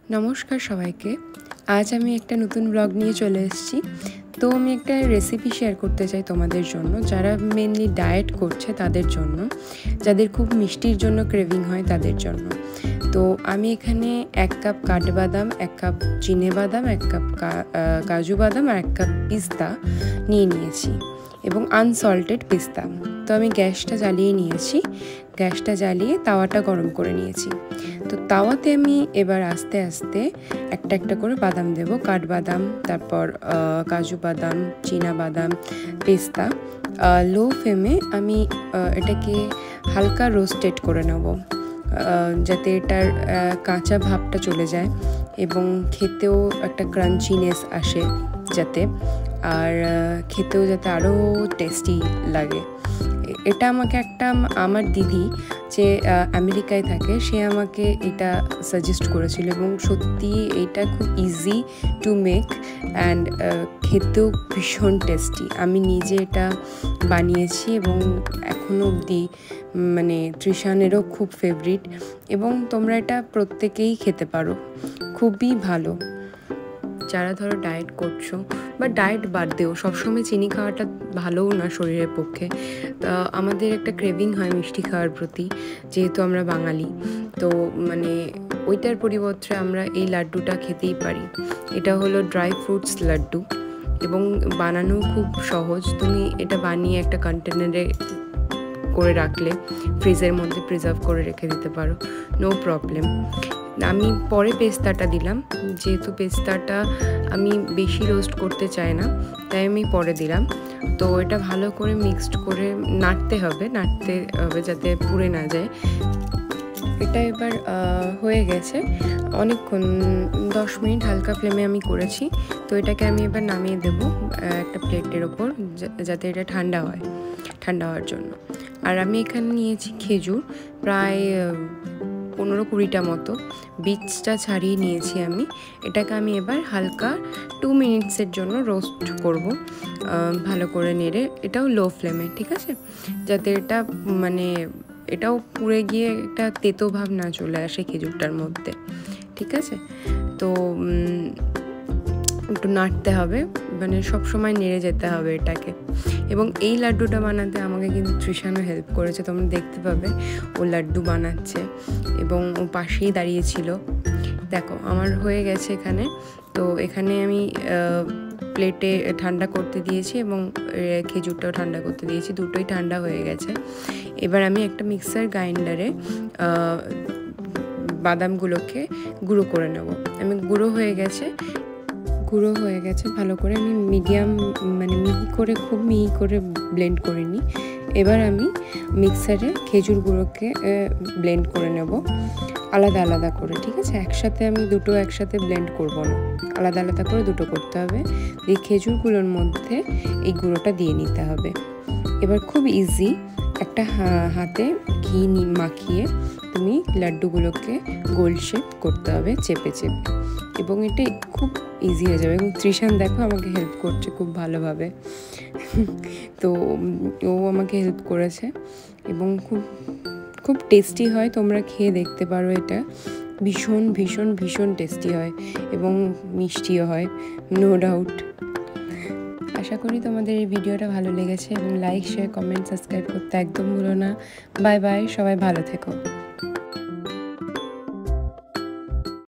নমস্কার সবাইকে। আজ আমি একটা নতুন ব্লগ নিয়ে চলে এসেছি। তো আমি একটা রেসিপি শেয়ার করতে চাই তোমাদের জন্য, যারা মেনলি ডায়েট করছে তাদের জন্য, যাদের খুব মিষ্টির জন্য ক্রেভিং হয় তাদের জন্য। তো আমি এখানে 1 কাপ কাঠবাদাম, 1 কাপ চিনেবাদাম, 1 কাপ কাজু বাদাম আর 1 কাপ পিস্তা নিয়েছি এবং আনসল্টেড পিস্তা। তো আমি গ্যাসটা জ্বালিয়ে নিয়েছি, গ্যাসটা জ্বালিয়ে তাওয়াটা গরম করে নিয়েছি। তো তাওয়াতে আমি এবার আস্তে আস্তে একটা একটা করে বাদাম দেব, কাঠবাদাম, তারপর কাজু বাদাম, চীনা বাদাম, পেস্তা। লো ফ্লেমে আমি এটাকে হালকা রোস্টেড করে নেব, যাতে এটার কাঁচা ভাবটা চলে যায় এবং খেতেও একটা ক্রাঞ্চিনেস আসে যাতে, আর খেতেও যাতে আরও টেস্টি লাগে। এটা আমাকে আমার দিদি যে আমেরিকায় থাকে, সে আমাকে এটা সাজেস্ট করেছিল এবং সত্যি এটা খুব ইজি টু মেক অ্যান্ড খেতেও ভীষণ টেস্টি। আমি নিজে এটা বানিয়েছি এবং এখনও অবধি মানে তৃষানেরও খুব ফেভারিট, এবং তোমরা এটা প্রত্যেকেই খেতে পারো, খুবই ভালো। যারা ধরো ডায়েট করছো বা ডায়েট বাদ দেও, সবসময় চিনি খাওয়াটা ভালোও না শরীরের পক্ষে। তা আমাদের একটা ক্রেভিং হয় মিষ্টি খাওয়ার প্রতি, যেহেতু আমরা বাঙালি। তো মানে ওইটার পরিবর্তে আমরা এই লাড্ডুটা খেতেই পারি। এটা হলো ড্রাই ফ্রুটস লাড্ডু এবং বানানো খুব সহজ। তুমি এটা বানিয়ে একটা কন্টেনারে করে রাখলে ফ্রিজের মধ্যে প্রিজার্ভ করে রেখে দিতে পারো, নো প্রবলেম। আমি পরে পেস্তাটা দিলাম, যেহেতু পেস্তাটা আমি বেশি রোস্ট করতে চাই না, তাই আমি পরে দিলাম। তো এটা ভালো করে মিক্সড করে নাড়তে হবে যাতে পুড়ে না যায়। এটা এবার হয়ে গেছে অনেকক্ষণ, 10 মিনিট হালকা ফ্লেমে আমি করেছি। তো এটাকে আমি এবার নামিয়ে দেবো একটা প্লেটের ওপর, যাতে এটা ঠান্ডা হওয়ার জন্য। আর আমি এখানে নিয়েছি খেজুর, প্রায় 15-20টা মতো, বীজটা ছাড়িয়ে নিয়েছি আমি। এটাকে আমি এবার হালকা 2 মিনিটসের জন্য রোস্ট করব, ভালো করে নেড়ে। এটাও লো ফ্লেমে, ঠিক আছে, যাতে এটা মানে এটাও পুড়ে গিয়ে একটা তেতো ভাব না চলে আসে খেজুরটার মধ্যে, ঠিক আছে। তো একটু নাড়তে হবে, মানে সবসময় নেড়ে যেতে হবে এটাকে। এবং এই লাড্ডুটা বানাতে আমাকে কিন্তু তৃষানও হেল্প করেছে, তোমরা দেখতে পাবে ও লাড্ডু বানাচ্ছে এবং ও পাশেই দাঁড়িয়েছিল। দেখো আমার হয়ে গেছে এখানে। তো এখানে আমি প্লেটে ঠান্ডা করতে দিয়েছি এবং খেজুরটাও ঠান্ডা করতে দিয়েছি, দুটোই ঠান্ডা হয়ে গেছে। এবার আমি একটা মিক্সার গ্রাইন্ডারে বাদামগুলোকে গুঁড়ো করে নেব। আমি গুঁড়ো হয়ে গেছে ভালো করে। আমি খুব মিহি করে ব্লেন্ড করে নিই। এবার আমি মিক্সারে খেজুর গুঁড়োকে ব্লেন্ড করে নেব আলাদা আলাদা করে, ঠিক আছে। আমি দুটো একসাথে ব্লেন্ড করব না, আলাদা আলাদা করে দুটো করতে হবে। এই খেজুরগুলোর মধ্যে এই গুঁড়োটা দিয়ে নিতে হবে। এবার খুব ইজি, একটা হাতে ঘি মাখিয়ে তুমি লাড্ডুগুলোকে গোল শেপ করতে হবে চেপে এবং এটা খুব ইজি হয়ে যাবে। এবং তৃষান দেখো আমাকে হেল্প করছে খুব ভালোভাবে। তো ও আমাকে হেল্প করেছে এবং খুব খুব টেস্টি হয়, তোমরা খেয়ে দেখতে পারো। এটা ভীষণ ভীষণ ভীষণ টেস্টি হয় এবং মিষ্টিও হয়, নো ডাউট। আশা করি তোমাদের এই ভিডিওটা ভালো লেগেছে এবং লাইক, শেয়ার, কমেন্ট, সাবস্ক্রাইব করতে একদম ভুলো না। বাই বাই, সবাই ভালো থেকো।